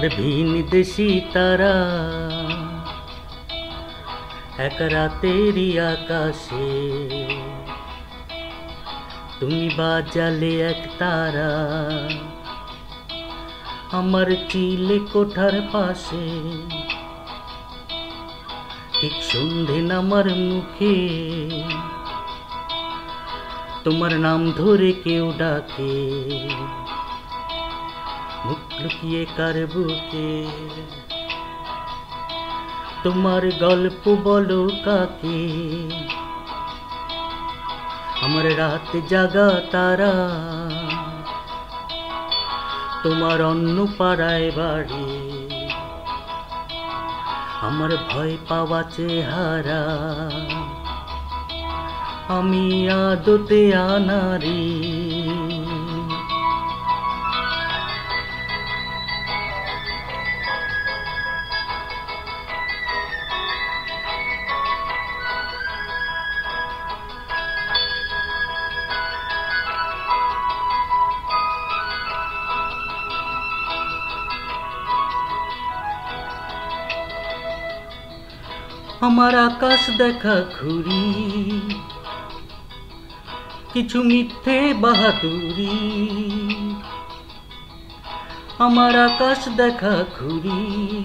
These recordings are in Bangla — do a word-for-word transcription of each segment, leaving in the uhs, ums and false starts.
ভিনদেশি তারা এক রাতেরই আকাশে তুমি বাজালে এক তারা আমার চিলে কোঠার পাশে ঠিক সন্ধে নামার মুখে তোমার নাম ধরে কেউ ডাকে মুখ লুকিয়ে কার বুকে তোমার গল্প বলো কাকে আমার রাত জাগা তারা তোমার অন্য পাড়ায় বাড়ি আমার ভয় পাওয়া চেহারা আমি আদতে আনারি আমার আকাশ দেখা ঘুরি কিছু মিথ্যে বাহাদুরি আমার আকাশ দেখা ঘুরি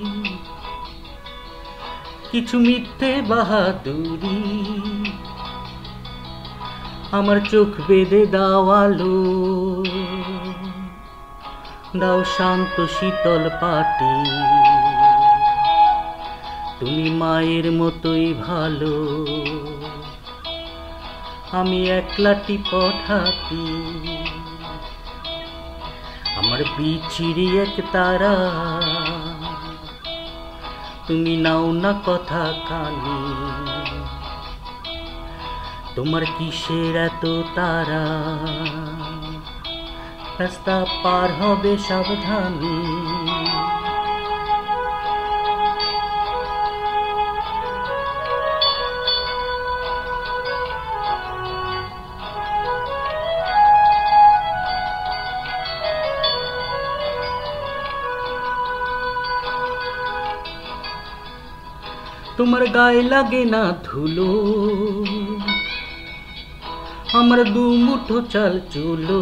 কিছু মিথ্যে বাহাদুরি আমার চোখ বেঁধে দাও আলো দাও শান্ত শীতল পাটি তুমি মায়ের মতোই ভালো আমি একলাটি পঠাতি আমার বিচিরি এক তারা তুমি নাও না কথা কানে তোমার কিসের এত তারা রাস্তা পার হবে সাবধানে তোমার গায়ে লাগে না ধুলো আমার দু মুঠো চাল চুলো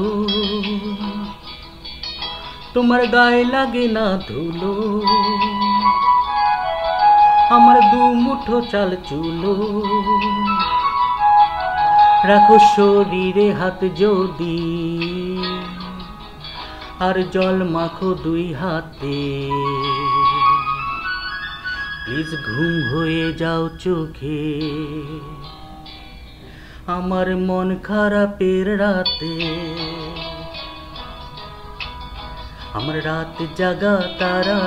তোমার গায়ে লাগে না ধুলো আমার দু মুঠো চাল চুলো রাখো শরীরে হাত যদি আর জল মাখো দুই হাতে প্লিজ ঘুম হয়ে যাও চোখে আমার মন খারাপের রাতে আমার রাত জাগা তারা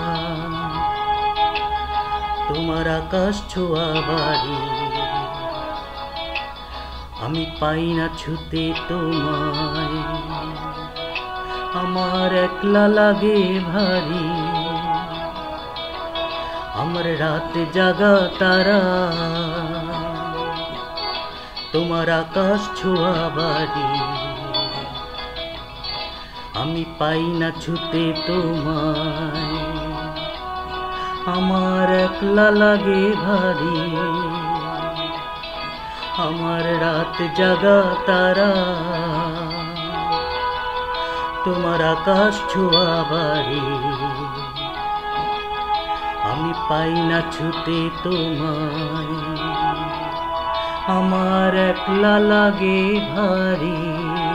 তোমার আকাশ ছোঁয়া বাড়ি আমি পাই না ছুতে তোমায় আমার একলা লাগে ভারী আমার রাত জাগা তারা তোমার আকাশ ছোঁয়া বাড়ি আমি পাই না ছুতে তোমায় আমার একলা লাগে ভারী আমার রাত জাগা তারা তোমার আকাশ ছোঁয়া বাড়ি আমি পাই না ছুতে তোমায় আমার একলা লাগে ভারী।